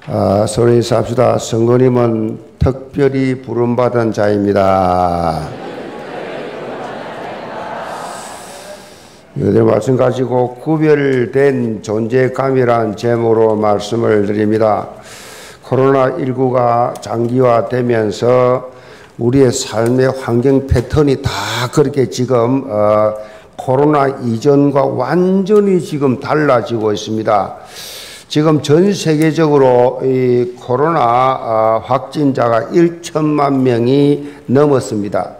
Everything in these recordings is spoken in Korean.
서로 인사합시다. 성도님은 특별히 부름받은 자입니다. 여러분 말씀 가지고 구별된 존재감이란 제목으로 말씀을 드립니다. 코로나19가 장기화되면서 우리의 삶의 환경 패턴이 다 그렇게 지금 코로나 이전과 완전히 지금 달라지고 있습니다. 지금 전 세계적으로 이 코로나 확진자가 1천만 명이 넘었습니다.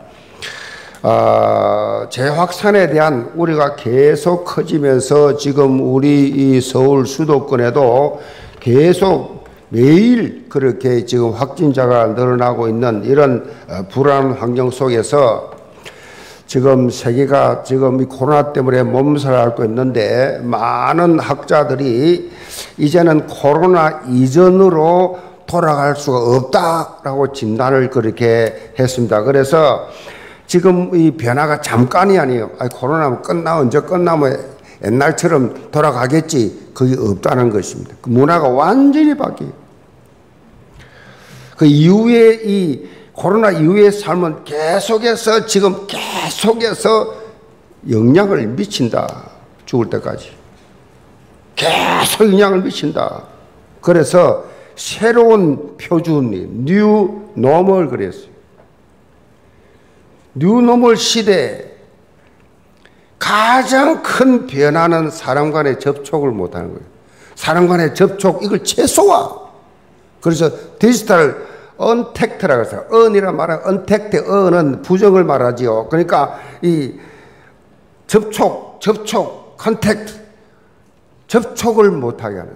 재확산에 대한 우려가 계속 커지면서 지금 우리 이 서울 수도권에도 계속 매일 그렇게 지금 확진자가 늘어나고 있는 이런 불안한 환경 속에서 지금 세계가 지금 이 코로나 때문에 몸살을 앓고 있는데 많은 학자들이 이제는 코로나 이전으로 돌아갈 수가 없다라고 진단을 그렇게 했습니다. 그래서 지금 이 변화가 잠깐이 아니에요. 코로나면 언제 끝나면 옛날처럼 돌아가겠지. 그게 없다는 것입니다. 그 문화가 완전히 바뀌어요. 그 이후에 이 코로나 이후의 삶은 계속해서 영향을 미친다. 죽을 때까지. 계속 영향을 미친다. 그래서 새로운 표준이 뉴 노멀 그랬어요. 뉴 노멀 시대에 가장 큰 변화는 사람 간의 접촉을 못하는 거예요. 사람 간의 접촉 이걸 최소화. 그래서 디지털 언택트라고 해서 언이란 말은 언택트, 언은 부정을 말하지요. 그러니까 이 접촉, 컨택트, 접촉을 못하게 하는.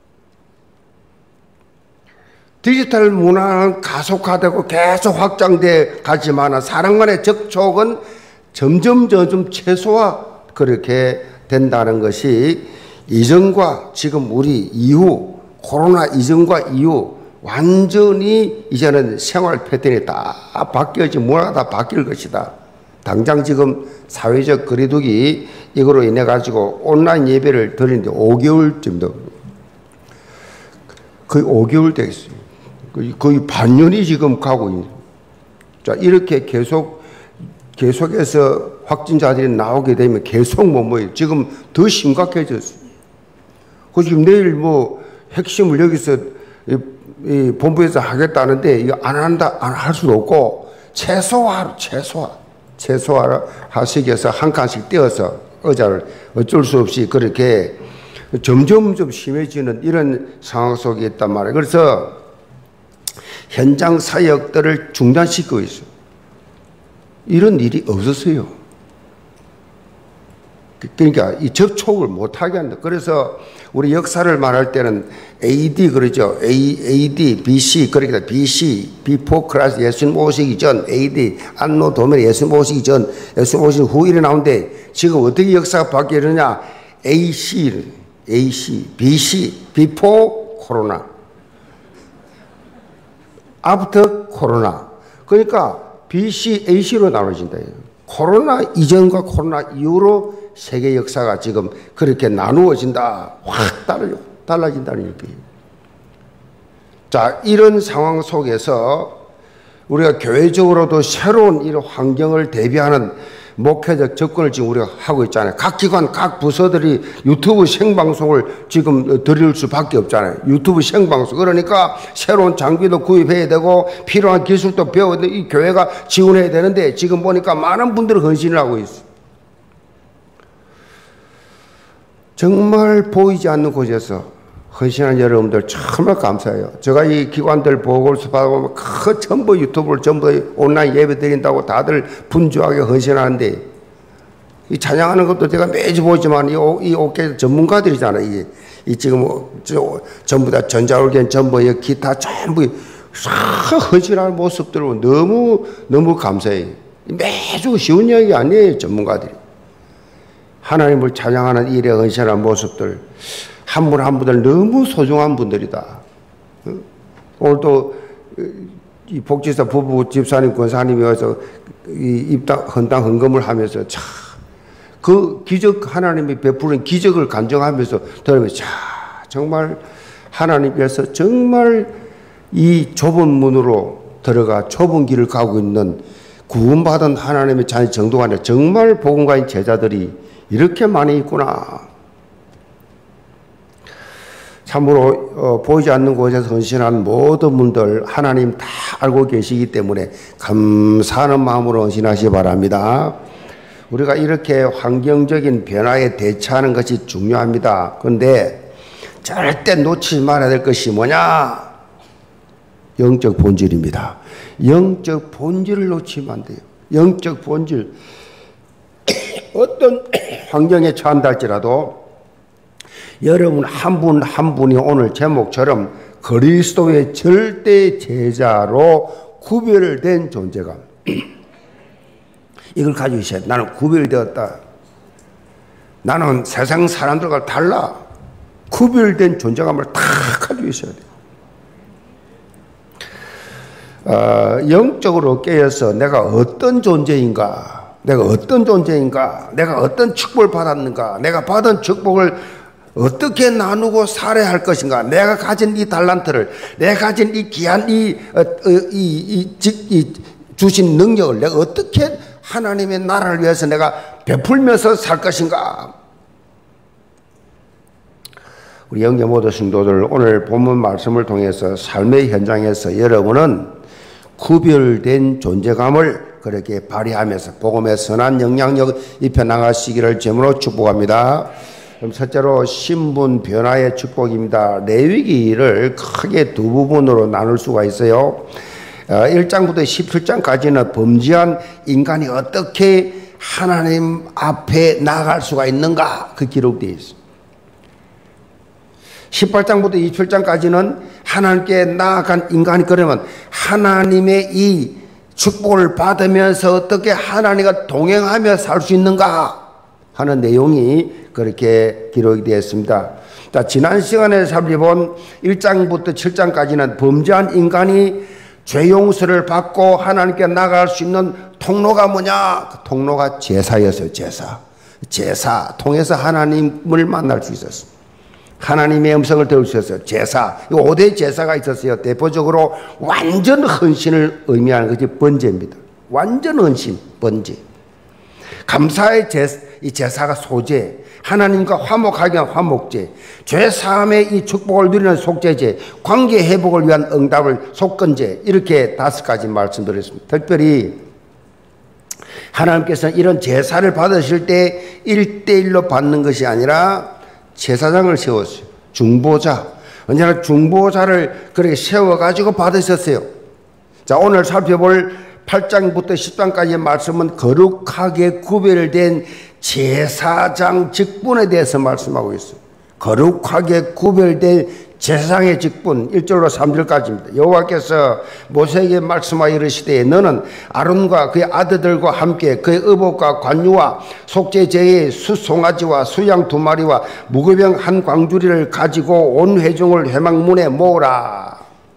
디지털 문화는 가속화되고 계속 확장돼 가지만 사람 간의 접촉은 점점 최소화 그렇게 된다는 것이 이전과 지금 우리 이후 코로나 이전과 이후 완전히 이제는 생활 패턴이 다 바뀌어지 문화가 다 바뀔 것이다. 당장 지금 사회적 거리두기 이거로 인해 가지고 온라인 예배를 드리는데 5개월쯤 거의 5개월 되겠어요. 거의 반년이 지금 가고 있는. 자, 이렇게 계속해서 확진자들이 나오게 되면 계속 못 모여요. 지금 더 심각해졌어요. 그 지금 내일 핵심을 여기서 이 본부에서 하겠다는데 이거 안 할 수도 없고 최소화로 하시기 위해서 한 칸씩 떼어서 의자를 어쩔 수 없이 그렇게 점점 심해지는 이런 상황 속에 있단 말이에요. 그래서 현장 사역들을 중단시키고 있어요. 이런 일이 없었어요. 그러니까 이 접촉을 못하게 한다. 그래서 우리 역사를 말할 때는 AD 그러죠. AD, BC, 그러니까 BC, Before Christ, 예수님 오시기 전, AD, 안노 도면 예수님 오시기 전, 예수님 오시기 후 이래 나오는데 지금 어떻게 역사가 바뀌느냐? AC, BC, Before Corona, After Corona. 그러니까 BC, AC로 나눠진다. 코로나 이전과 코로나 이후로 세계 역사가 지금 그렇게 나누어진다. 확 달라진다는 얘기예요. 자, 이런 상황 속에서 우리가 교회적으로도 새로운 이런 환경을 대비하는 목회적 접근을 지금 우리가 하고 있잖아요. 각 기관, 각 부서들이 유튜브 생방송을 지금 드릴 수밖에 없잖아요. 유튜브 생방송. 그러니까 새로운 장비도 구입해야 되고 필요한 기술도 배워야 되고 이 교회가 지원해야 되는데 지금 보니까 많은 분들이 헌신을 하고 있어요. 정말 보이지 않는 곳에서 헌신한 여러분들 정말 감사해요. 제가 이 기관들 보고를 받아보면 전부 유튜브를 전부 온라인 예배 드린다고 다들 분주하게 헌신하는데 이 찬양하는 것도 제가 매주 보지만 이 옥계 전문가들이잖아요. 이 지금 전부 다 전자올겐 전부 기타 전부 헌신하는 모습들을 너무 감사해요. 매주 쉬운 이야기 아니에요. 전문가들이. 하나님을 찬양하는 일에 헌신하는 모습들 한 분 한 분들 너무 소중한 분들이다. 오늘도 이 복지사 부부 집사님 권사님이 와서 이 입당 헌당 헌금을 하면서 참 그 기적 하나님이 베푸는 기적을 간증하면서 들으면서 참 정말 하나님께서 정말 이 좁은 문으로 들어가 좁은 길을 가고 있는 구원받은 하나님의 자녀 정도가 아니라 정말 복음가인 제자들이 이렇게 많이 있구나. 참으로 보이지 않는 곳에서 헌신한 모든 분들 하나님 다 알고 계시기 때문에 감사하는 마음으로 헌신하시기 바랍니다. 우리가 이렇게 환경적인 변화에 대처하는 것이 중요합니다. 그런데 절대 놓치지 말아야 될 것이 뭐냐? 영적 본질입니다. 영적 본질을 놓치면 안 돼요. 영적 본질. 어떤 환경에 처한다 할지라도 여러분 한 분 한 분이 오늘 제목처럼 그리스도의 절대 제자로 구별된 존재감. 이걸 가지고 있어야 돼. 나는 구별되었다. 나는 세상 사람들과 달라. 구별된 존재감을 다 가지고 있어야 돼. 영적으로 깨어서 내가 어떤 존재인가, 내가 어떤 존재인가, 내가 어떤 축복을 받았는가, 내가 받은 축복을 어떻게 나누고 살아야 할 것인가, 내가 가진 이 달란트를, 내가 가진 이 귀한 주신 능력을 내가 어떻게 하나님의 나라를 위해서 내가 베풀면서 살 것인가. 우리 영계 모든 성도들 오늘 본문 말씀을 통해서 삶의 현장에서 여러분은 구별된 존재감을 그렇게 발휘하면서 복음의 선한 영향력을 입혀나가시기를 제물로 축복합니다. 그럼 첫째로 신분 변화의 축복입니다. 레위기를 크게 두 부분으로 나눌 수가 있어요. 1장부터 17장까지는 범죄한 인간이 어떻게 하나님 앞에 나아갈 수가 있는가 그 기록되어 있습니다. 18장부터 27장까지는 하나님께 나아간 인간이 그러면 하나님의 이 축복을 받으면서 어떻게 하나님과 동행하며 살 수 있는가 하는 내용이 그렇게 기록이 되어 있습니다. 자, 지난 시간에 살펴본 1장부터 7장까지는 범죄한 인간이 죄 용서를 받고 하나님께 나아갈 수 있는 통로가 뭐냐? 그 통로가 제사였어요. 제사 통해서 하나님을 만날 수 있었어요. 하나님의 음성을 들을 수 있었어요. 제사, 5대 제사가 있었어요. 대표적으로 완전 헌신을 의미하는 것이 번제입니다. 완전 헌신, 번제. 감사의 이 제사가 소제, 하나님과 화목하기 위한 화목제, 죄사함의 이 축복을 누리는 속죄제, 관계 회복을 위한 응답을 속건제, 이렇게 5가지 말씀드렸습니다. 특별히 하나님께서는 이런 제사를 받으실 때 1대1로 받는 것이 아니라 제사장을 세웠어요. 중보자. 언제나 중보자를 그렇게 세워가지고 받으셨어요. 자, 오늘 살펴볼 8장부터 10장까지의 말씀은 거룩하게 구별된 제사장 직분에 대해서 말씀하고 있어요. 거룩하게 구별된 제사장의 직분 1절로 3절까지입니다. 여호와께서 모세에게 말씀하여 이르시되 너는 아론과 그의 아들들과 함께 그의 의복과 관유와 속죄제의 수송아지와 수양 2마리와 무교병 한 광주리를 가지고 온 회중을 회막문에 모으라.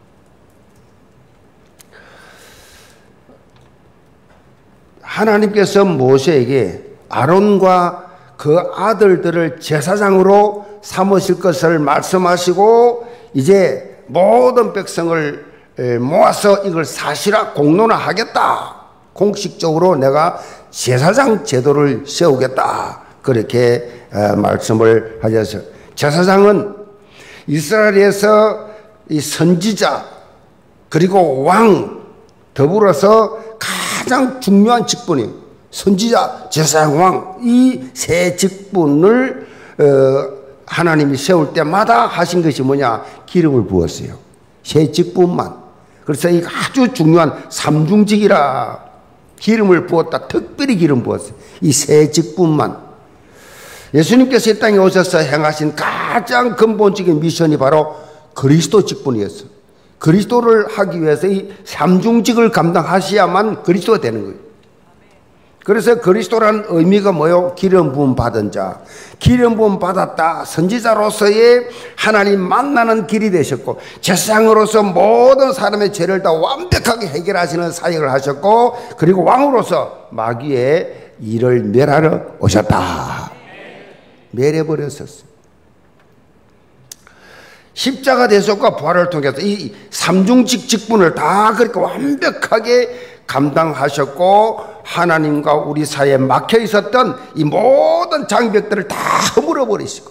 하나님께서 모세에게 아론과 그 아들들을 제사장으로 삼으실 것을 말씀하시고 이제 모든 백성을 모아서 이걸 사실화 공론화하겠다. 공식적으로 내가 제사장 제도를 세우겠다. 그렇게 말씀을 하셨어요. 제사장은 이스라엘에서 이 선지자 그리고 왕 더불어서 가장 중요한 직분이에요. 선지자, 제사장, 왕 이 세 직분을 하나님이 세울 때마다 하신 것이 뭐냐? 기름을 부었어요. 세 직분만. 그래서 이 아주 중요한 삼중직이라 기름을 부었다. 특별히 기름 부었어요. 이 세 직분만. 예수님께서 이 땅에 오셔서 행하신 가장 근본적인 미션이 바로 그리스도 직분이었어요. 그리스도를 하기 위해서 이 삼중직을 감당하셔야만 그리스도가 되는 거예요. 그래서 그리스도라는 의미가 뭐요? 기름 부음 받은 자. 기름 부음 받았다. 선지자로서의 하나님 만나는 길이 되셨고 제사장으로서 모든 사람의 죄를 다 완벽하게 해결하시는 사역을 하셨고 그리고 왕으로서 마귀의 일을 멸하러 오셨다. 멸해버렸었어요. 십자가 대속과 부활을 통해서 이 삼중직 직분을 다 그렇게 완벽하게 감당하셨고 하나님과 우리 사이에 막혀 있었던 이 모든 장벽들을 다 허물어 버리시고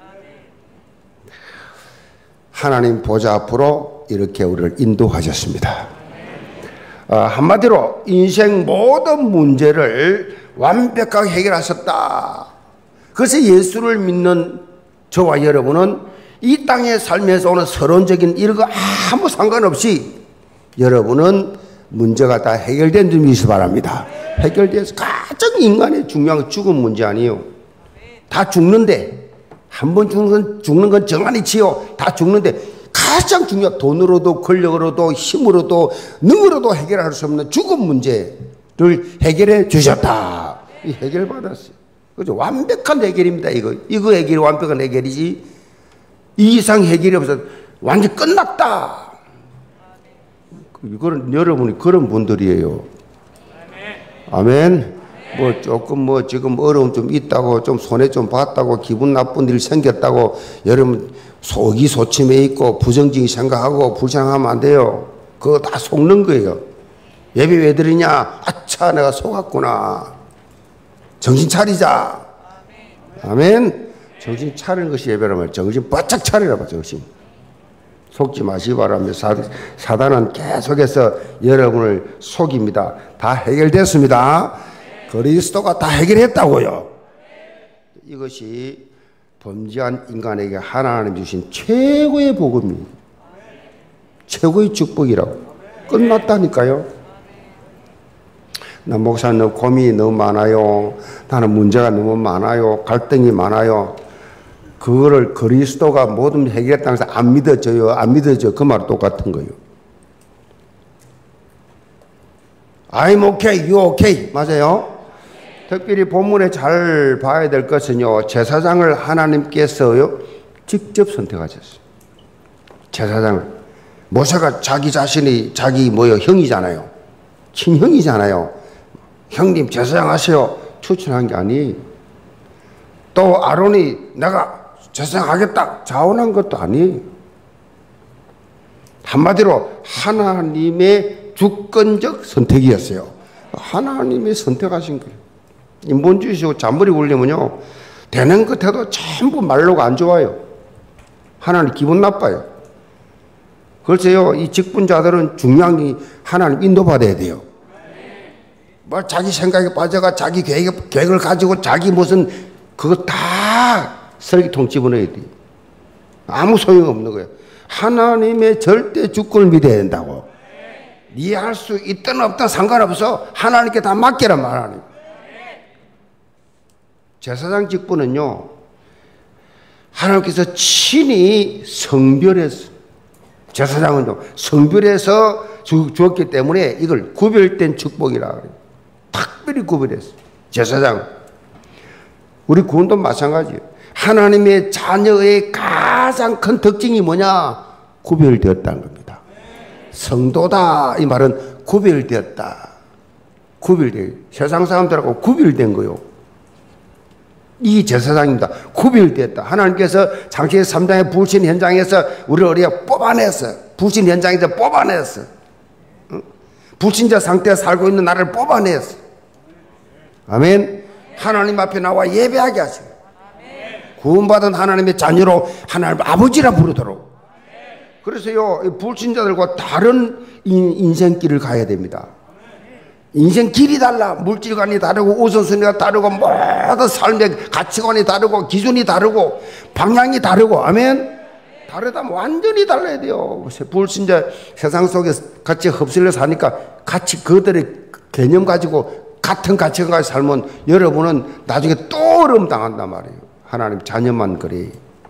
하나님 보좌 앞으로 이렇게 우리를 인도하셨습니다. 한마디로 인생 모든 문제를 완벽하게 해결하셨다. 그래서 예수를 믿는 저와 여러분은 이 땅에 살면서 오는 서론적인 이런 거 아무 상관없이 여러분은 문제가 다 해결된 점이시기 바랍니다. 해결돼서 가장 인간의 중요한 죽은 문제 아니에요. 다 죽는데 한 번 죽는 건 정한이지요. 다 죽는데 가장 중요한 돈으로도 권력으로도 힘으로도 능으로도 해결할 수 없는 죽은 문제를 해결해 주셨다. 이 해결 받았어요. 그죠? 완벽한 해결입니다. 이거 해결이 완벽한 해결이지. 이 이상 해결이 없어서 완전 끝났다. 이거는 여러분이 그런 분들이에요. 아멘. 조금 지금 어려움 좀 있다고, 좀 손해 좀 봤다고, 기분 나쁜 일 생겼다고, 여러분 속이 소침해 있고, 부정적인 생각하고, 불쌍하면 안 돼요. 그거 다 속는 거예요. 예배 왜 드리냐? 아차, 내가 속았구나. 정신 차리자. 아멘. 정신 차리는 것이 예배라면 정신 바짝 차리라고, 정신. 속지 마시기 바랍니다. 사단은 계속해서 여러분을 속입니다. 다 해결됐습니다. 그리스도가 다 해결했다고요. 이것이 범죄한 인간에게 하나님 주신 최고의 복음입니다. 최고의 축복이라고. 끝났다니까요. 나 목사님 너무 고민이 너무 많아요. 나는 문제가 너무 많아요. 갈등이 많아요. 그거를 그리스도가 모든 해결했다고 해서 안 믿어져요. 안 믿어져. 그 말 똑같은 거예요. I'm okay, you okay. 맞아요? 특별히 본문에 잘 봐야 될 것은요. 제사장을 하나님께서요. 직접 선택하셨어요. 제사장을. 모세가 자기 자신이 자기 형이잖아요. 친형이잖아요. 형님 제사장 하세요. 추천한 게 아니에요. 또 아론이 내가 제사장 하겠다 자원한 것도 아니에요. 한마디로 하나님의 주권적 선택이었어요. 하나님이 선택하신 거예요. 인본주의시고 잔머리 굴리면요 되는 것 해도 전부 말로가 안 좋아요. 하나님 기분 나빠요. 그래서요 이 직분자들은 중요한 게 하나님 인도받아야 돼요. 뭐 자기 생각에 빠져가 자기 계획을 가지고 자기 무슨 그거 다 설기통 집어넣어야 돼요. 아무 소용없는 거예요. 하나님의 절대 주권을 믿어야 된다고. 네 할 수 있든 없든 상관없어. 하나님께 다 맡겨라 말하는. 제사장 직분은요 하나님께서 친히 성별해서 제사장은요 성별해서 주었기 때문에 이걸 구별된 축복이라 그래요. 특별히 구별했어요. 제사장. 우리 구원도 마찬가지예요. 하나님의 자녀의 가장 큰 특징이 뭐냐? 구별되었다는 겁니다. 성도다 이 말은 구별되었다. 구별돼요. 세상 사람들하고 구별된 거요. 이 제사장입니다. 구별되었다. 하나님께서 창세기 3장의 불신 현장에서 우리를 우리가 뽑아냈어요. 불신 현장에서 뽑아냈어요. 불신자 상태에 살고 있는 나를 뽑아냈어요. 아멘. 하나님 앞에 나와 예배하게 하시고 구원받은 하나님의 자녀로 하나님 아버지라 부르도록. 그래서요 불신자들과 다른 인생길을 가야 됩니다. 인생 길이 달라. 물질관이 다르고 우선순위가 다르고 모든 삶의 가치관이 다르고 기준이 다르고 방향이 다르고. 아멘. 다르다면 완전히 달라야 돼요. 불신자 세상 속에 같이 흡수를 사니까 같이 그들의 개념 가지고 같은 가치관 가지고 살면 여러분은 나중에 또 어려움 당한단 말이에요. 하나님 자녀만 그래.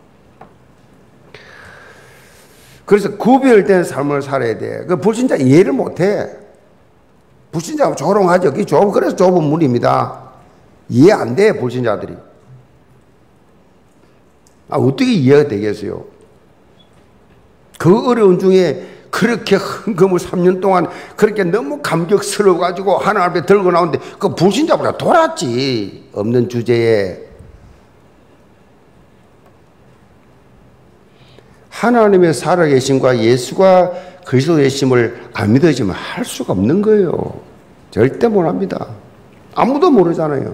그래서 구별된 삶을 살아야 돼. 그 불신자 이해를 못해. 불신자가 조롱하죠. 그래서 좁은 문입니다. 이해 안 돼, 불신자들이. 어떻게 이해가 되겠어요? 그 어려운 중에 그렇게 헌금을 3년 동안 그렇게 너무 감격스러워가지고 하나님 앞에 들고 나오는데 그 불신자보다 돌았지. 없는 주제에. 하나님의 살아계심과 예수가 그리스도 되심을 안 믿어지면 할 수가 없는 거예요. 절대 못 합니다. 아무도 모르잖아요.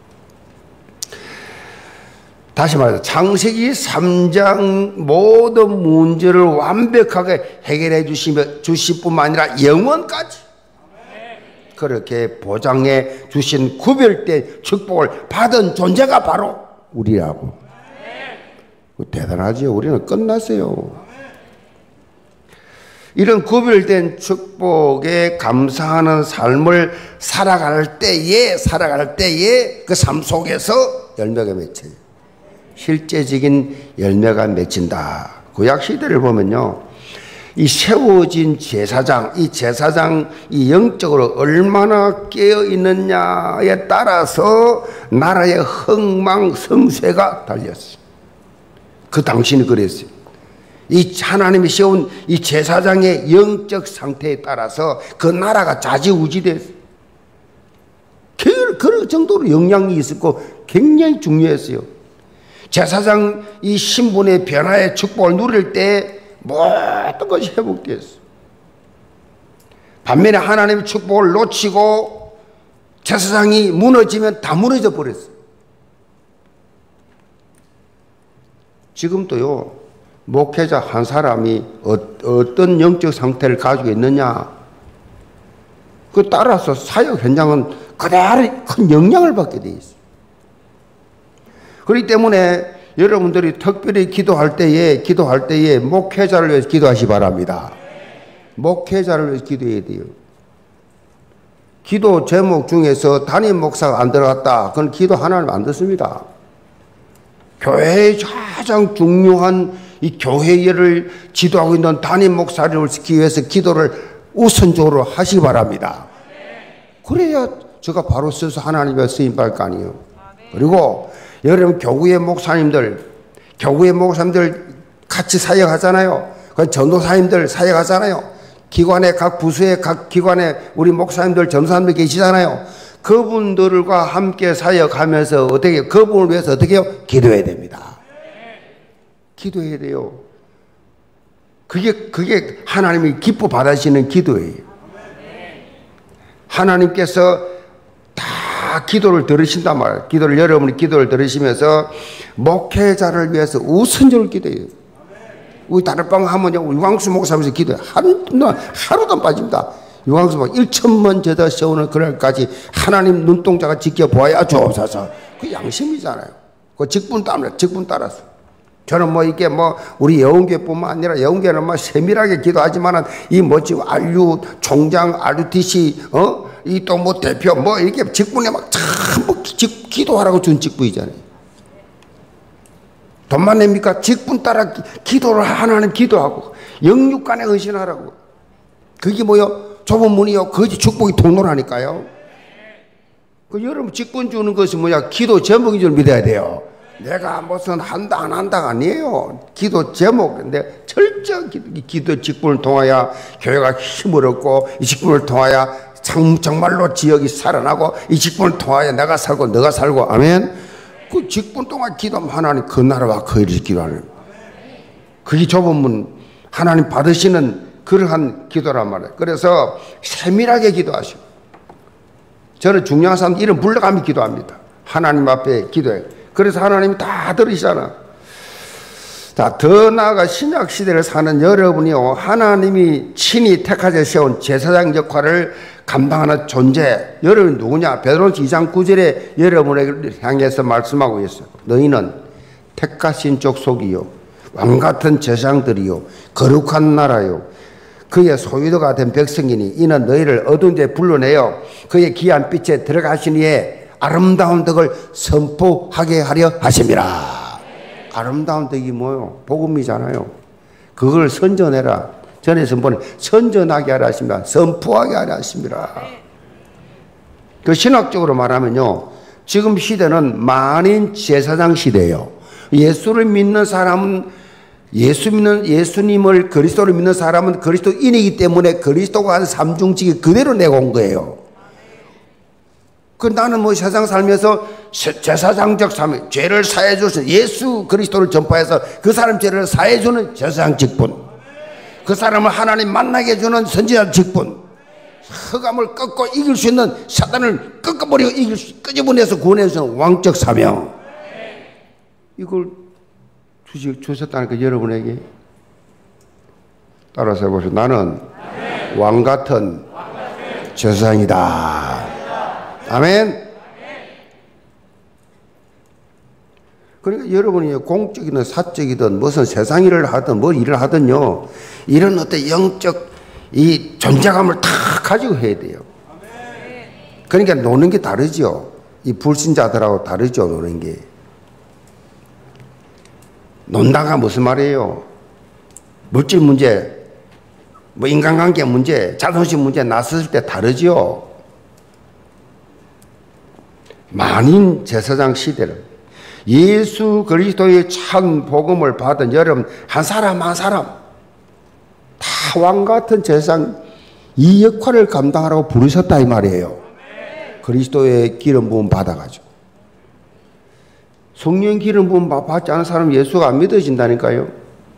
다시 말해서 창세기 3장 모든 문제를 완벽하게 해결해 주실 뿐만 아니라 영원까지 그렇게 보장해 주신 구별된 축복을 받은 존재가 바로 우리라고. 대단하지요. 우리는 끝났어요. 이런 구별된 축복에 감사하는 삶을 살아갈 때에 그 삶 속에서 열매가 맺혀요. 실제적인 열매가 맺힌다. 구약 시대를 보면요, 이 세워진 제사장, 이 제사장이 영적으로 얼마나 깨어 있느냐에 따라서 나라의 흥망성쇠가 달렸어요. 그 당시는 그랬어요. 이 하나님이 세운 이 제사장의 영적 상태에 따라서 그 나라가 좌지우지됐어요. 그럴 정도로 영향이 있었고 굉장히 중요했어요. 제사장 이 신분의 변화의 축복을 누릴 때 모든 것이 회복되었어요. 반면에 하나님의 축복을 놓치고 제사장이 무너지면 다 무너져 버렸어요. 지금도요, 목회자 한 사람이 어떤 영적 상태를 가지고 있느냐, 그 따라서 사역 현장은 그대로 큰 영향을 받게 돼 있어요. 그렇기 때문에 여러분들이 특별히 기도할 때에 목회자를 위해서 기도하시 바랍니다. 목회자를 위해서 기도해야 돼요. 기도 제목 중에서 담임 목사가 안 들어갔다, 그건 기도 하나님 안 듣습니다. 교회의 가장 중요한 이 교회를 지도하고 있는 담임 목사를 지키기 위해서 기도를 우선적으로 하시기 바랍니다. 그래야 제가 바로 써서 하나님의 쓰임 받을 거 아니에요. 그리고 여러분 교구의 목사님들 같이 사역하잖아요. 그 전도사님들 사역하잖아요. 기관의 각 부서의 각 기관의 우리 목사님들 전도사님들 계시잖아요. 그분들과 함께 사역하면서 그분을 위해서 어떻게 해요? 기도해야 됩니다. 기도해야 돼요. 그게 하나님이 기뻐 받으시는 기도예요. 하나님께서 다 기도를 들으신단 말이에요. 여러분이 기도를 들으시면서 목회자를 위해서 우선적으로 기도해요. 우리 다락방 하면요, 유광수 목사님께서 기도해요. 하루도 안 빠집니다. 유광수 목 1천만 제다 세우는 그날까지 하나님 눈동자가 지켜보아야 주옵소서. 그 양심이잖아요. 그 직분 따라서. 저는 이게 우리 영웅교회뿐만 아니라 영웅교회는 세밀하게 기도하지만은 이 멋진 RU 총장, RUTC, 이 또 대표, 이렇게 직분에 전부 기도하라고 준 직분이잖아요. 돈만 냅니까? 직분 따라 기도를 하나님 기도하고, 영육간에 헌신하라고. 그게 좁은 문이요. 거기 축복이 통로라니까요. 여러분 직분 주는 것이 기도 제목인 줄 믿어야 돼요. 내가 무슨 한다 안 한다가 아니에요. 기도 제목인데 철저히 기도 직분을 통하여 교회가 힘을 얻고, 이 직분을 통하여 정말로 지역이 살아나고, 이 직분을 통하여 내가 살고 너가 살고. 아멘. 그 직분 동안 기도하면 하나님 그 나라와 그 일을 기도하는, 그게 좁은 문 하나님 받으시는 그러한 기도란 말이에요. 그래서 세밀하게 기도하시고, 저는 중요한 사람 이름 불러가며 기도합니다. 하나님 앞에 기도해요. 그래서 하나님이 다 들으시잖아. 자, 더 나아가 신약 시대를 사는 여러분이요, 하나님이 친히 택하여 세운 제사장 역할을 감당하는 존재, 여러분이 누구냐? 베드로전서 2장 9절에 여러분을 향해서 말씀하고 있어요. 너희는 택하신 족속이요, 왕같은 제사장들이요, 거룩한 나라요, 그의 소유도가 된 백성이니 이는 너희를 어두운 데 불러내어 그의 귀한 빛에 들어가시니에 아름다운 덕을 선포하게 하려 하심이라. 아름다운 덕이 뭐요? 복음이잖아요. 그걸 선전해라. 전에서 보는 선전하게 하려 하십니다. 선포하게 하려 하십니다. 그 신학적으로 말하면요, 지금 시대는 만인 제사장 시대예요. 예수를 믿는 사람은 예수님을 그리스도를 믿는 사람은 그리스도인이기 때문에 그리스도가 한 삼중직이 그대로 내고 온 거예요. 그 나는 뭐 세상 살면서 제사장적 삶, 죄를 사해 주신 예수 그리스도를 전파해서 그 사람 죄를 사해 주는 제사장 직분, 그 사람을 하나님 만나게 해주는 선지자 직분, 흑암을 꺾고 이길 수 있는 사단을 꺾어버리고 끄집어내서 구원해주는 왕적 사명, 이걸 주셨다니까 여러분에게. 따라서 해보세요. 나는 왕같은 제사장이다. 아멘. 그러니까 여러분이 공적이든 사적이든 무슨 세상 일을 하든 뭘 일을 하든요, 이런 어떤 영적 이 존재감을 다 가지고 해야 돼요. 그러니까 노는 게 다르죠. 이 불신자들하고 다르죠. 노는 게. 논다가 무슨 말이에요? 물질 문제, 뭐 인간관계 문제, 자존심 문제 나섰을 때 다르죠. 만인 제사장 시대를 예수 그리스도의 참 복음을 받은 여러분 한 사람 한 사람 다 왕같은 제사장 이 역할을 감당하라고 부르셨다 이 말이에요. 그리스도의 기름 부음 받아가지고. 성령 기름 부음 받지 않은 사람 예수가 안 믿어진다니까요.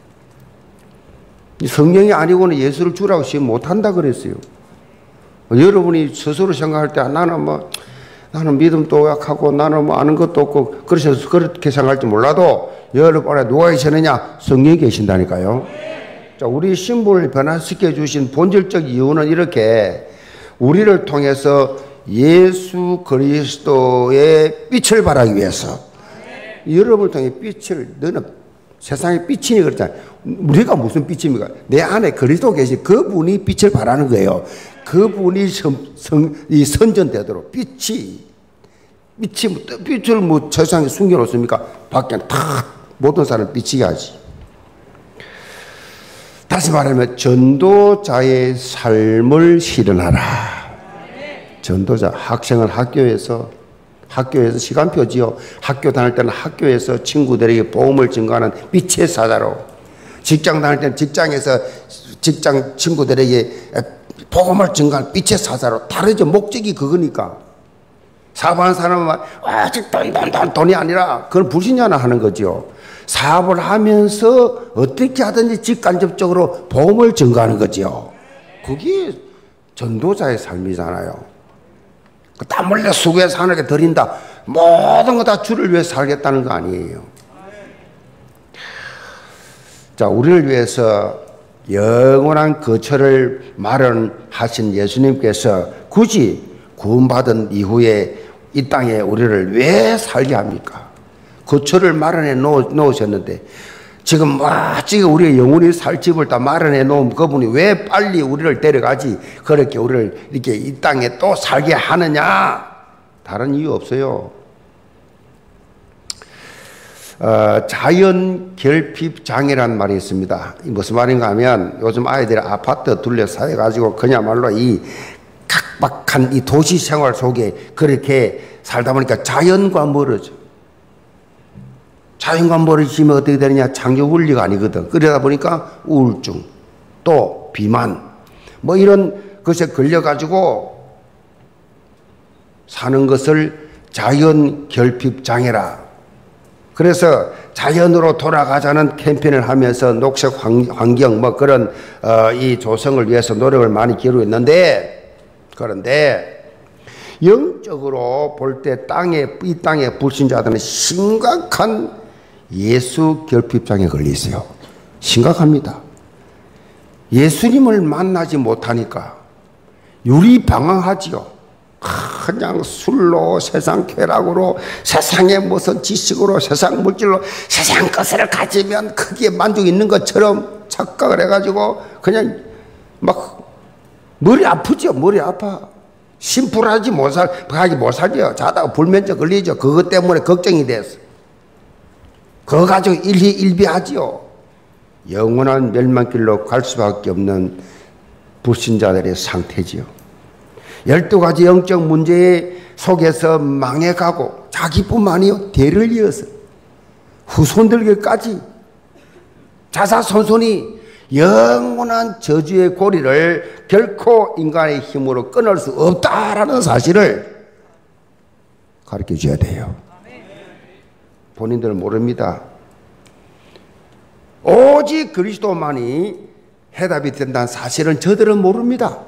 성령이 아니고는 예수를 주라고 시험 못한다 그랬어요. 여러분이 스스로 생각할 때 나는 믿음도 약하고 나는 뭐 아는 것도 없고 그러셔서 그렇게 생각할지 몰라도 여러분 안에 누가 계시느냐? 성령이 계신다니까요. 자, 우리 신분을 변화시켜 주신 본질적 이유는 이렇게 우리를 통해서 예수 그리스도의 빛을 발하기 위해서, 여러분을 통해 빛을, 너는 세상의 빛이니 그렇잖아요. 우리가 무슨 빛입니까? 내 안에 그리스도 계신 그분이 빛을 발하는 거예요. 그분이 이 선전되도록 빛을 뭐 세상에 숨겨놓습니까? 밖에 다 모든 사람을 비치게 하지. 다시 말하면 전도자의 삶을 실현하라. 전도자, 학생은 학교에서 시간표지요. 학교 다닐 때는 학교에서 친구들에게 복음을 증거하는 빛의 사자로, 직장 다닐 때는 직장에서 직장 친구들에게 복음을 증거하는 빛의 사자로. 다르죠. 목적이 그거니까. 사업하는 사람은 아직 돈이 아니라 그건 불신자나 하는 거죠. 사업을 하면서 어떻게 하든지 직간접적으로 복음을 증거하는 거죠. 그게 전도자의 삶이잖아요. 땀 흘려 수고해서 하나님께 드린다. 모든 거 다 주를 위해 살겠다는 거 아니에요. 자, 우리를 위해서 영원한 거처를 마련하신 예수님께서 굳이 구원받은 이후에 이 땅에 우리를 왜 살게 합니까? 거처를 마련해 놓으셨는데 지금 우리가 영원히 살 집을 다 마련해 놓은 그분이 왜 빨리 우리를 데려가지 그렇게 우리를 이렇게 이 땅에 또 살게 하느냐? 다른 이유 없어요. 자연 결핍 장애란 말이 있습니다. 무슨 말인가 하면 요즘 아이들이 아파트 둘러싸여 가지고 그야말로 이 각박한 이 도시 생활 속에 그렇게 살다 보니까 자연과 멀어져. 자연과 멀어지면 어떻게 되느냐? 창조 원리가 아니거든. 그러다 보니까 우울증, 또 비만, 뭐 이런 것에 걸려가지고 사는 것을 자연 결핍 장애라. 그래서 자연으로 돌아가자는 캠페인을 하면서 녹색 환경 뭐 그런 이 조성을 위해서 노력을 많이 기울이고 있는데, 그런데 영적으로 볼 때 이 땅의 불신자들은 심각한 예수 결핍장에 걸려 있어요. 심각합니다. 예수님을 만나지 못하니까 유리방황하지요. 그냥 술로, 세상 쾌락으로, 세상의 무슨 지식으로, 세상 물질로, 세상 것을 가지면 거기에 만족이 있는 것처럼 착각을 해가지고 그냥 막 머리 아프죠. 머리 아파. 심플하지 못 살죠. 자다가 불면증 걸리죠. 그것 때문에 걱정이 돼서. 그거 가지고 일희일비하지요. 영원한 멸망길로 갈 수밖에 없는 불신자들의 상태지요. 12가지 영적 문제 속에서 망해가고 자기뿐만 아니요 대를 이어서 후손들에게까지 자사손손이 영원한 저주의 고리를 결코 인간의 힘으로 끊을 수 없다라는 사실을 가르쳐 줘야 돼요. 본인들은 모릅니다. 오직 그리스도만이 해답이 된다는 사실은 저들은 모릅니다.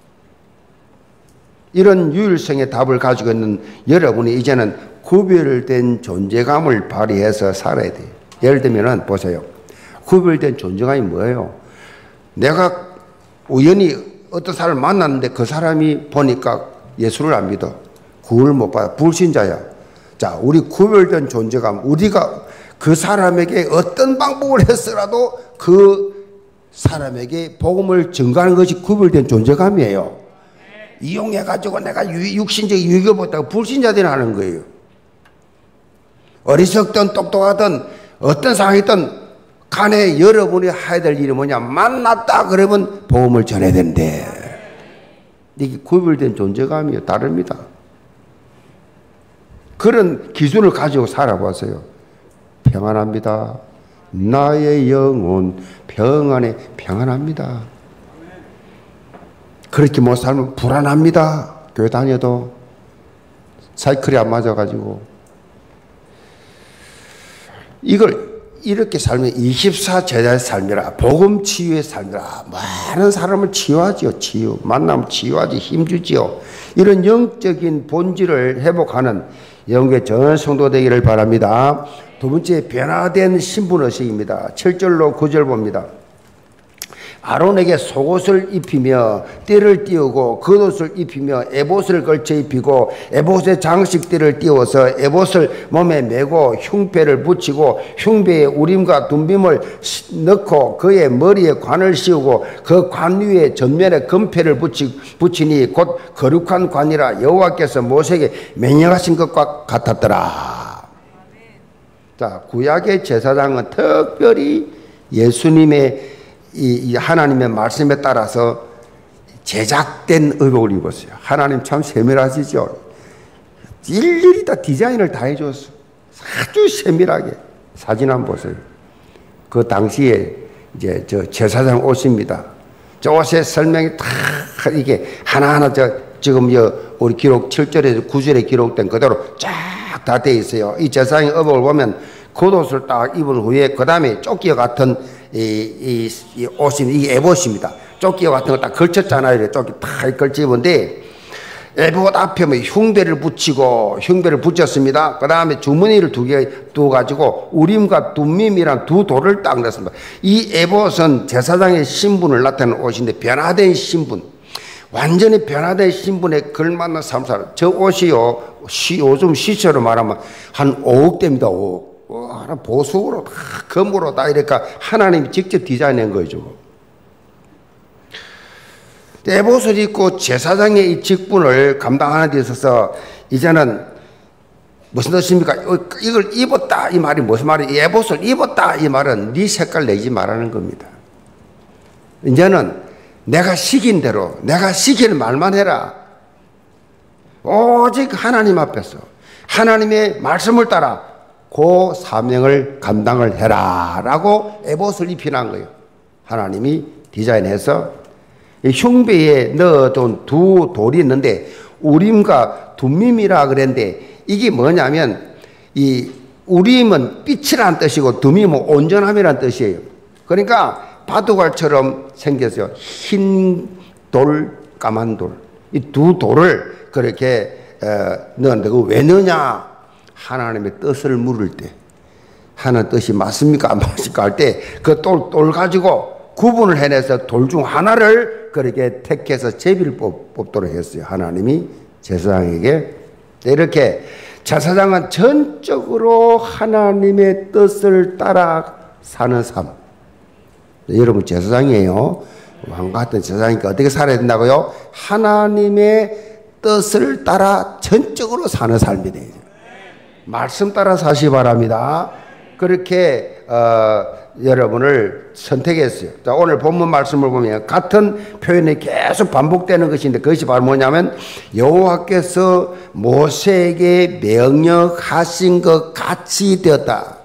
이런 유일성의 답을 가지고 있는 여러분이 이제는 구별된 존재감을 발휘해서 살아야 돼요. 예를 들면 보세요. 구별된 존재감이 뭐예요? 내가 우연히 어떤 사람을 만났는데 그 사람이 보니까 예수를 안 믿어. 구원을 못 받아. 불신자야. 자, 우리 구별된 존재감, 우리가 그 사람에게 어떤 방법을 했더라도 그 사람에게 복음을 전가하는 것이 구별된 존재감이에요. 이용해가지고 내가 육신적 유익을 보다가 불신자들이 하는 거예요. 어리석든 똑똑하든 어떤 상황이든 간에 여러분이 해야 될 일이 뭐냐? 만났다 그러면 복음을 전해야 된대. 이게 구별된 존재감이에요. 다릅니다. 그런 기준을 가지고 살아보세요. 평안합니다. 나의 영혼 평안에 평안합니다. 그렇게 못 살면 불안합니다. 교회 다녀도 사이클이 안 맞아가지고. 이걸 이렇게 살면 24제자의 삶이라, 복음 치유의 삶이라. 많은 사람을 치유하지요. 치유. 만나면 치유하지, 힘주지요. 이런 영적인 본질을 회복하는 영계 전 성도 되기를 바랍니다. 두 번째, 변화된 신분의식입니다. 7절로 9절 봅니다. 아론에게 속옷을 입히며 띠를 띄우고 겉옷을 입히며 에봇을 걸쳐 입히고 에봇의 장식띠를 띄워서 에봇을 몸에 메고 흉배를 붙이고 흉배에 우림과 둠빔을 넣고 그의 머리에 관을 씌우고 그 관 위에 전면에 금패를 붙이니 곧 거룩한 관이라 여호와께서 모세에게 명령하신 것과 같았더라. 자, 구약의 제사장은 특별히 예수님의 이 하나님의 말씀에 따라서 제작된 의복을 입었어요. 하나님 참 세밀하시죠. 일일이 다 디자인을 다 해줬어. 아주 세밀하게. 사진 한번 보세요. 그 당시에 이제 저 제사장 옷입니다. 저 옷의 설명이 다 이게 하나하나 지금 우리 기록 7절에서 9절에 기록된 그대로 쫙 다 돼 있어요. 이 제사장의 의복을 보면 겉옷을 딱 입은 후에 그 다음에 조끼와 같은 이 옷이 이게 에봇입니다. 조끼와 같은 거 딱 걸쳤잖아요. 조끼 딱 걸쳐 입은데 에봇 앞에 흉배를 붙이고 흉배를 붙였습니다. 그 다음에 주머니를 두 개 두어가지고 우림과 둠밈이란 두 돌을 딱 넣습니다. 이 에봇은 제사장의 신분을 나타내는 옷인데 변화된 신분, 완전히 변화된 신분에 걸맞는 삶살. 저 옷이요, 요즘 시세로 말하면 한 5억대입니다. 5억. 하나 보석으로 다 금으로 다 이렇게 하나님이 직접 디자인한 거죠. 에봇을 입고 제사장의 이 직분을 감당하는 데 있어서 이제는 무슨 뜻입니까? 이걸 입었다 이 말이 무슨 말이에요? 에봇을 입었다 이 말은 네 색깔 내지 말라는 겁니다. 이제는 내가 시킨 대로 내가 시키는 말만 해라. 오직 하나님 앞에서 하나님의 말씀을 따라 그 사명을 감당을 해라 라고 에봇을 입히는 거예요. 하나님이 디자인해서 흉배에 넣어둔 두 돌이 있는데 우림과 둠밈이라 그랬는데 이게 뭐냐면 이 우림은 빛이라는 뜻이고 둠밈은 온전함이라는 뜻이에요. 그러니까 바둑알처럼 생겼어요. 흰 돌, 까만 돌. 이 두 돌을 그렇게 넣었는데 그 왜 넣냐? 하나님의 뜻을 물을 때 하나님 뜻이 맞습니까? 안 맞습니까? 할 때 그 돌 가지고 구분을 해내서 돌 중 하나를 그렇게 택해서 제비를 뽑도록 했어요. 하나님이 제사장에게. 이렇게 제사장은 전적으로 하나님의 뜻을 따라 사는 삶. 여러분 제사장이에요. 왕 같은 제사장이니까 어떻게 살아야 된다고요? 하나님의 뜻을 따라 전적으로 사는 삶이 돼요. 말씀 따라 사시 바랍니다. 그렇게 여러분을 선택했어요. 자, 오늘 본문 말씀을 보면 같은 표현이 계속 반복되는 것인데 그것이 바로 뭐냐면 여호와께서 모세에게 명령하신 것 같이 되었다.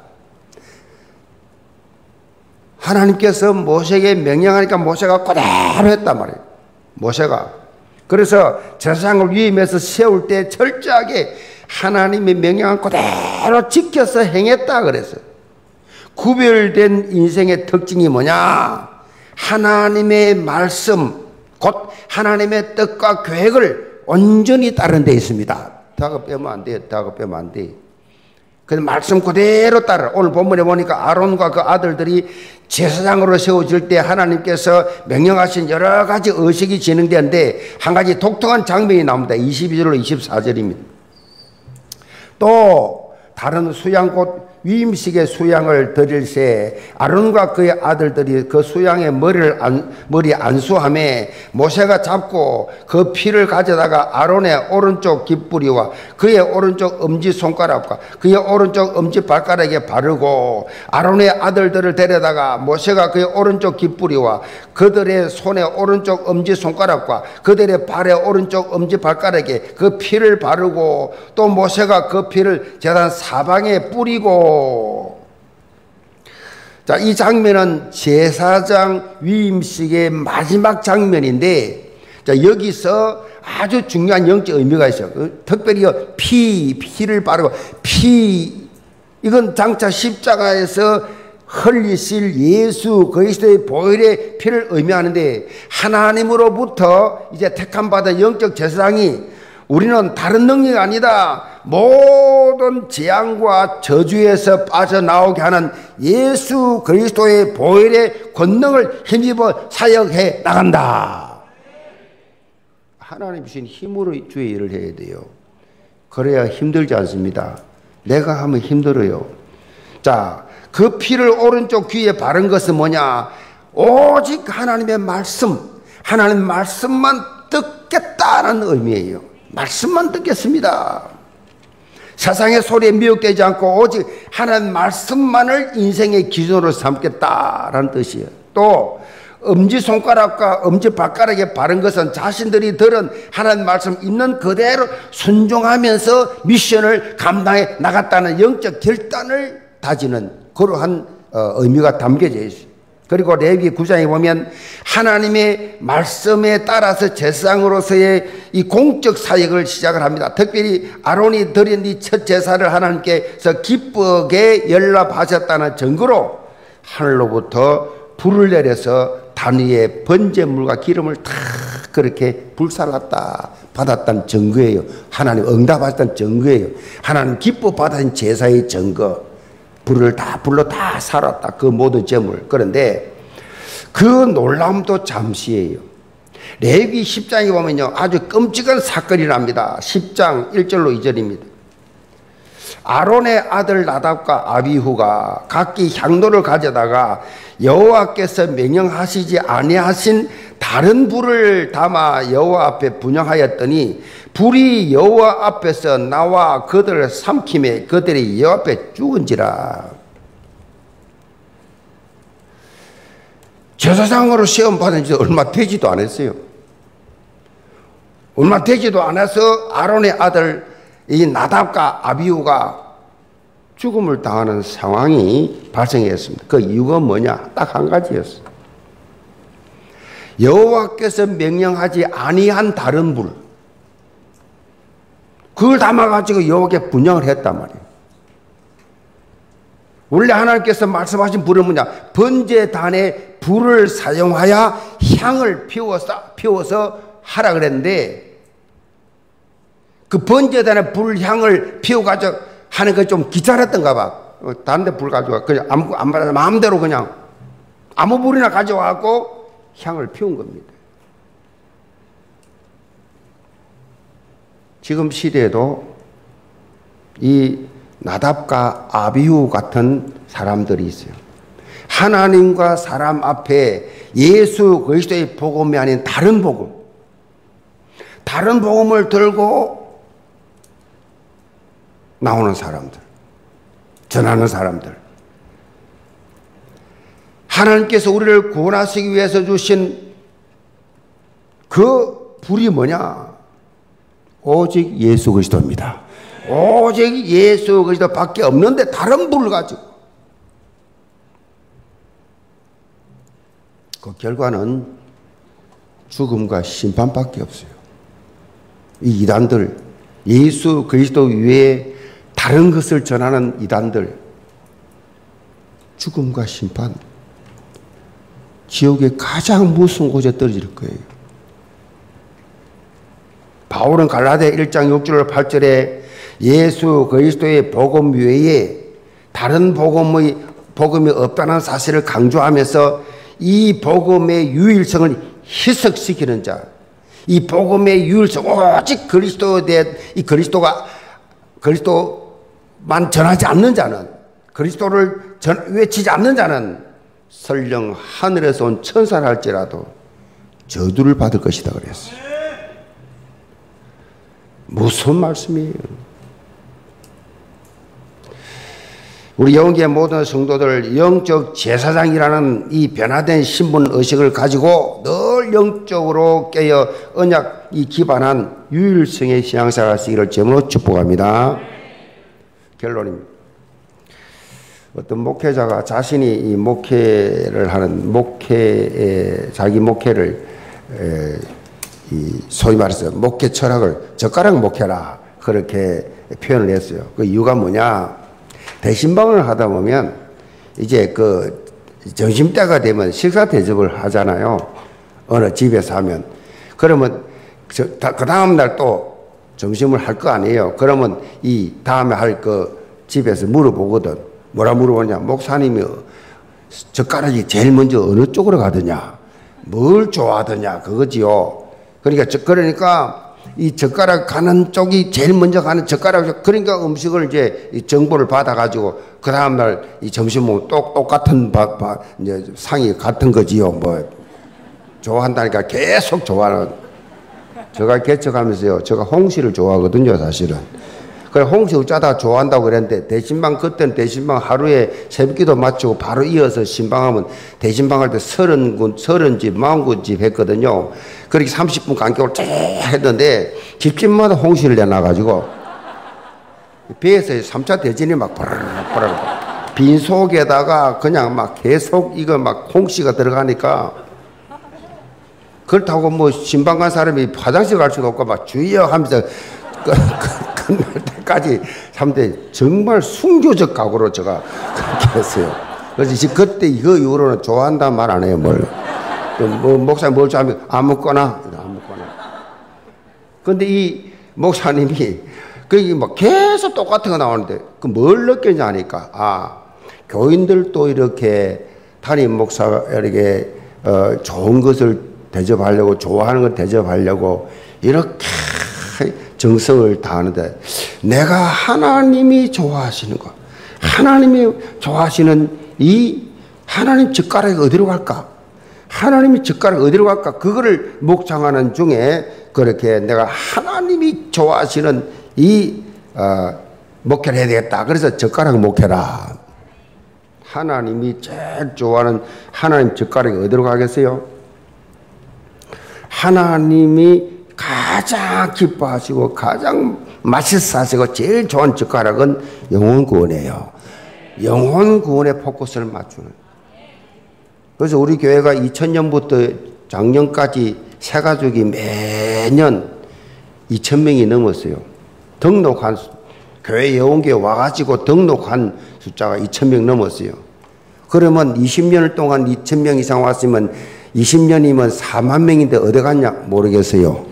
하나님께서 모세에게 명령하니까 모세가 그대로 했단 말이에요. 모세가 그래서 제사장을 위임해서 세울 때 철저하게 하나님의 명령을 그대로 지켜서 행했다 그랬어요. 구별된 인생의 특징이 뭐냐? 하나님의 말씀, 곧 하나님의 뜻과 계획을 온전히 따른 데 있습니다. 다가 빼면 안 돼요. 다가 빼면 안 돼요. 그 말씀 그대로 따라. 오늘 본문에 보니까 아론과 그 아들들이 제사장으로 세워질 때 하나님께서 명령하신 여러 가지 의식이 진행되는데 한 가지 독특한 장면이 나옵니다. 22절로 24절입니다. 또 다른 수양 곧 위임식의 수양을 드릴새 아론과 그의 아들들이 그 수양의 머리 안수함에 모세가 잡고 그 피를 가져다가 아론의 오른쪽 깃뿌리와 그의 오른쪽 엄지손가락과 그의 오른쪽 엄지발가락에 바르고 아론의 아들들을 데려다가 모세가 그의 오른쪽 깃뿌리와 그들의 손의 오른쪽 엄지손가락과 그들의 발의 오른쪽 엄지발가락에 그 피를 바르고 또 모세가 그 피를 제단 사방에 뿌리고. 자, 이 장면은 제사장 위임식의 마지막 장면인데, 자, 여기서 아주 중요한 영적 의미가 있어요. 특별히 피를 바르고, 이건 장차 십자가에서 흘리실 예수 그리스도의 보혈의 피를 의미하는데, 하나님으로부터 이제 택함받은 영적 제사장이 우리는 다른 능력이 아니다. 모든 재앙과 저주에서 빠져나오게 하는 예수 그리스도의 보혈의 권능을 힘입어 사역해 나간다. 하나님 주신 힘으로 주의 일을 해야 돼요. 그래야 힘들지 않습니다. 내가 하면 힘들어요. 자, 그 피를 오른쪽 귀에 바른 것은 뭐냐? 오직 하나님의 말씀, 하나님 말씀만 듣겠다는 의미예요. 말씀만 듣겠습니다. 세상의 소리에 미혹되지 않고 오직 하나님 말씀만을 인생의 기준으로 삼겠다라는 뜻이에요. 또 엄지손가락과 엄지발가락에 바른 것은 자신들이 들은 하나님 말씀 있는 그대로 순종하면서 미션을 감당해 나갔다는 영적 결단을 다지는 그러한 의미가 담겨져 있어요. 그리고 레위기 9장에 보면 하나님의 말씀에 따라서 제사장으로서의 이 공적 사역을 시작을 합니다. 특별히 아론이 드린 이 첫 제사를 하나님께서 기쁘게 연락하셨다는 증거로 하늘로부터 불을 내려서 단 위에 번제물과 기름을 다 그렇게 불살랐다 받았다는 증거예요. 하나님 응답하셨다는 증거예요. 하나님 기뻐 받은 제사의 증거. 불을 다 불로 다 살았다. 그 모든 제물. 그런데 그 놀라움도 잠시예요. 레위기 10장에 보면요 아주 끔찍한 사건이 납니다. 10장 1절로 2절입니다. 아론의 아들 나답과 아비후가 각기 향로를 가져다가 여호와께서 명령하시지 아니하신 다른 불을 담아 여호와 앞에 분향하였더니 불이 여호와 앞에서 나와 그들을 삼킴에 그들이 여호와 앞에 죽은지라. 제사장으로 시험 받은 지 얼마 되지도 않았어요. 얼마 되지도 않아서 아론의 아들 이 나답과 아비후가 죽음을 당하는 상황이 발생했습니다. 그 이유가 뭐냐? 딱 한 가지였어요. 여호와께서 명령하지 아니한 다른 불, 그걸 담아가지고 여호와께 분향을 했단 말이에요. 원래 하나님께서 말씀하신 불은 뭐냐? 번제단에 불을 사용하여 향을 피워서 하라 그랬는데, 그 번제단에 불향을 피워가지고 하는 거 좀 귀찮았던가 봐. 다른 데 불 가져와. 그냥 마음대로 그냥 아무 불이나 가져와갖고 향을 피운 겁니다. 지금 시대에도 이 나답과 아비후 같은 사람들이 있어요. 하나님과 사람 앞에 예수 그리스도의 복음이 아닌 다른 복음을 들고 나오는 사람들, 전하는 사람들. 하나님께서 우리를 구원하시기 위해서 주신 그 불이 뭐냐? 오직 예수 그리스도입니다. 오직 예수 그리스도밖에 없는데 다른 불을 가지고 그 결과는 죽음과 심판밖에 없어요. 이 이단들, 예수 그리스도 외에 다른 것을 전하는 이단들, 죽음과 심판, 지옥의 가장 무서운 곳에 떨어질 거예요. 바울은 갈라디아 1장 6절 8절에 예수 그리스도의 복음 외에 다른 복음이 없다는 사실을 강조하면서 이 복음의 유일성을 희석시키는 자, 이 복음의 유일성, 오직 그리스도에 대해 이 그리스도만 전하지 않는 자는, 그리스도를 외치지 않는 자는 설령 하늘에서 온 천사라 할지라도 저주를 받을 것이다 그랬어요. 무슨 말씀이에요? 우리 영계 모든 성도들 영적 제사장이라는 이 변화된 신분 의식을 가지고 늘 영적으로 깨어 언약 이 기반한 유일성의 신앙생활 하시기를 제물로 축복합니다. 결론입니다. 어떤 목회자가 자신이 이 목회를 하는 자기 목회를 소위 말해서 목회 철학을 젓가락 목회라 그렇게 표현을 했어요. 그 이유가 뭐냐? 대신방을 하다 보면 이제 그 점심때가 되면 식사 대접을 하잖아요. 어느 집에서 하면. 그러면 그 다음날 또 점심을 할 거 아니에요. 그러면 이 다음에 할 그 집에서 물어보거든. 뭐라 물어보냐? 목사님이 젓가락이 제일 먼저 어느 쪽으로 가더냐? 뭘 좋아하더냐? 그거지요. 그러니까 이 젓가락 가는 쪽이 제일 먼저 가는 젓가락, 그러니까 음식을 이제 정보를 받아가지고 그 다음날 이 점심 먹으면 똑같은 이제 상이 같은 거지요. 뭐 좋아한다니까 계속 좋아하는. 제가 개척하면서요, 제가 홍시를 좋아하거든요, 사실은. 그래 홍시 어쩌다 좋아한다고 그랬는데 그때는 대신방 하루에 새벽기도 마치고 바로 이어서 신방하면 대신방할 때 30집, 40집 했거든요. 그렇게 30분 간격을 쭉 했는데 집집마다 홍시를 내놔가지고 배에서 3차 대진이 막 버르르 빈 속에다가 그냥 막 계속 이거 막 홍시가 들어가니까 그렇다고 뭐 신방 간 사람이 화장실 갈 수도 없고 막 주의여 하면서 끝날 때까지 참대 정말 순교적 각오로 제가 그렇게 했어요. 그래서 그때 이거 이후로는 좋아한다는 말 안 해요. 뭐 목사님 뭘 좋아하면 아무거나. 근데 이 목사님이 그게 뭐 계속 똑같은 거 나오는데 그 뭘 느꼈냐 하니까 교인들도 이렇게 담임 목사가 이렇게 좋은 것을 대접하려고 좋아하는 걸 대접하려고 이렇게 정성을 다하는데 내가 하나님이 좋아하시는 것, 하나님이 좋아하시는 이 하나님 젓가락이 어디로 갈까? 하나님이 젓가락이 어디로 갈까? 그거를 묵상하는 중에 그렇게 내가 하나님이 좋아하시는 이 목회를 해야 되겠다. 그래서 젓가락 목회라. 하나님이 제일 좋아하는 하나님 젓가락이 어디로 가겠어요? 하나님이 가장 기뻐하시고 가장 맛있어 하시고 제일 좋은 젓가락은 영혼 구원이에요. 영혼 구원에 포커스를 맞추는. 그래서 우리 교회가 2000년부터 작년까지 새가족이 매년 2000명이 넘었어요. 등록한 교회 예원교회 와가지고 등록한 숫자가 2000명 넘었어요. 그러면 20년 동안 2000명 이상 왔으면 20년이면 4만 명인데 어디 갔냐 모르겠어요.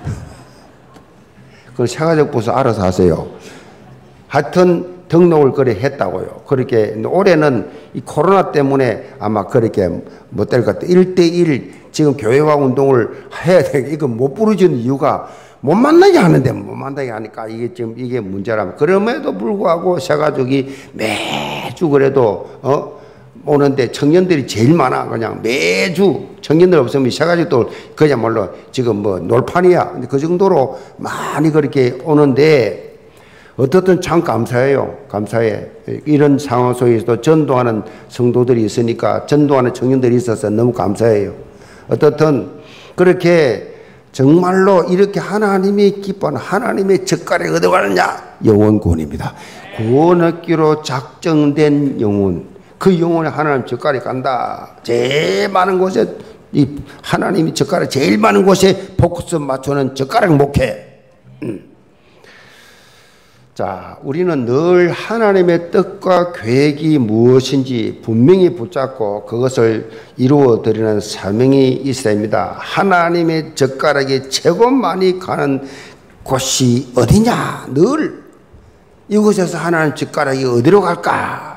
그걸 새가족 부서 알아서 하세요. 하여튼 등록을 그래 했다고요. 그렇게 올해는 이 코로나 때문에 아마 그렇게 못 될 것 같아요. 1대1 지금 교회화 운동을 해야 돼. 이거 못 부르주는 이유가 못 만나게 하는데 못 만나게 하니까 이게 지금 이게 문제라면. 그럼에도 불구하고 새가족이 매주 그래도 오는데 청년들이 제일 많아. 그냥 매주 청년들 없으면 새가족도 그야말로 지금 뭐 놀판이야. 근데 그 정도로 많이 그렇게 오는데 어떻든 참 감사해요. 감사해. 이런 상황 속에서도 전도하는 성도들이 있으니까 전도하는 청년들이 있어서 너무 감사해요. 어떻든 그렇게 정말로 이렇게 하나님이 기뻐하는 하나님의 젓가락이 어디 가느냐? 영혼 구원입니다. 구원 얻기로 작정된 영혼. 그 영혼에 하나님 젓가락이 간다. 제일 많은 곳에 이 하나님이 젓가락 제일 많은 곳에 포커스 맞추는 젓가락 목회. 자, 우리는 늘 하나님의 뜻과 계획이 무엇인지 분명히 붙잡고 그것을 이루어 드리는 사명이 있어야 합니다. 하나님의 젓가락이 최고 많이 가는 곳이 어디냐? 늘 이곳에서 하나님 젓가락이 어디로 갈까?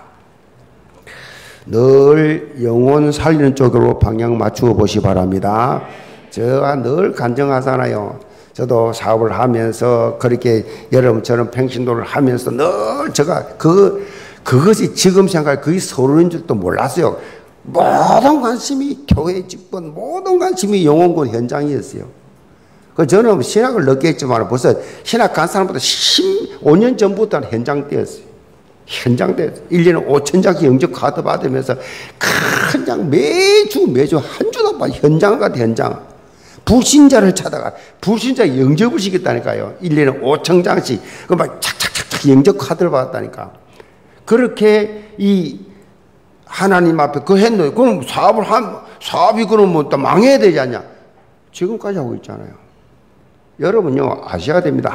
늘 영혼 살리는 쪽으로 방향 맞추어 보시 바랍니다. 제가 늘 간증하잖아요. 저도 사업을 하면서 그렇게 여러분처럼 평신도를 하면서 늘 제가 그것이 지금 생각할 그게 서로인 줄도 몰랐어요. 모든 관심이 교회 직분, 모든 관심이 영혼군 현장이었어요. 그 저는 신학을 늦게 했지만 벌써 신학 간 사람보다 15년 전부터는 현장대였어요. 현장대 1년에 5,000장씩 영접 카드 받으면서 그냥 매주 한 주도 봐 현장 같아 현장. 불신자를 찾아가 불신자 영접을 시켰다니까요. 1년에 5,000장씩 그 막 착착착착 영접 카드를 받았다니까. 그렇게 이 하나님 앞에 그 했는데 그럼 사업이 그럼 뭐 또 망해야 되지 않냐? 지금까지 하고 있잖아요. 여러분요 아셔야 됩니다.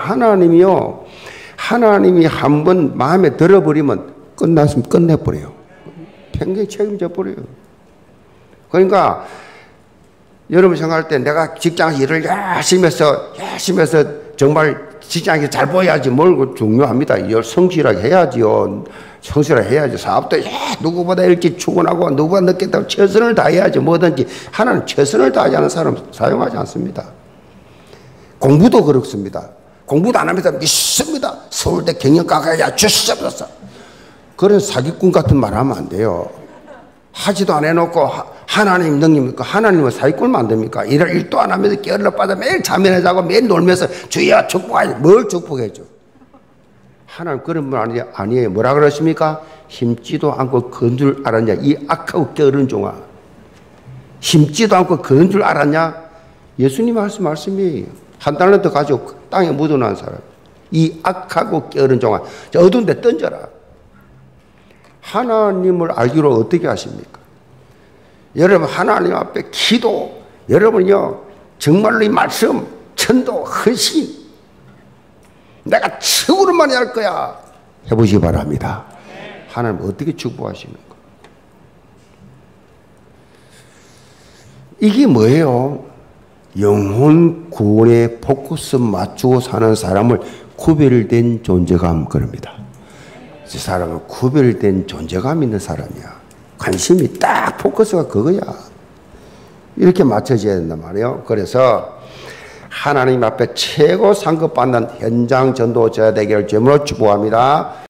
하나님이 한번 마음에 들어버리면 끝났으면 끝내버려요. 평생 책임져 버려요. 그러니까 여러분 생각할 때 내가 직장에서 일을 열심히 해서 정말 직장에서 잘 보여야지 뭘 중요합니다. 성실하게 해야지요. 성실하게 해야지. 사업도 누구보다 일찍 출근하고 누구보다 늦게 타고 최선을 다해야지. 뭐든지 하나는 최선을 다하지 않은 사람 사용하지 않습니다. 공부도 그렇습니다. 공부도 안 하면서 믿습니다. 서울대 경영과가 주시옵소서. 그런 사기꾼 같은 말 하면 안 돼요. 하지도 안 해놓고 하나님 능력입니까? 하나님은 사기꾼을 만듭니까? 일도 안 하면서 게을러 빠져 매일 잠이나 자고 매일 놀면서 주여 축복하지. 뭘 축복해줘? 하나님 그런 분 아니에요. 뭐라 그러십니까? 힘지도 않고 거는 줄 알았냐? 이 악하고 게으른 종아. 힘지도 않고 거는 줄 알았냐? 예수님 말씀이에요. 한 달란트 가지고 땅에 묻어놓은 사람. 이 악하고 게으른 종아. 어두운 데 던져라. 하나님을 알기로 어떻게 하십니까? 여러분 하나님 앞에 기도, 여러분요 정말로 이 말씀, 천도, 헌신 내가 최고로만 할 거야 해보시기 바랍니다. 하나님 어떻게 축복하시는가? 이게 뭐예요? 영혼 구원에 포커스 맞추고 사는 사람을 구별된 존재감 그럽니다. 이 사람은 구별된 존재감 있는 사람이야. 관심이 딱 포커스가 그거야. 이렇게 맞춰져야 된단 말이에요. 그래서 하나님 앞에 최고 상급받는 현장 전도자 되기를 주님으로 축복합니다.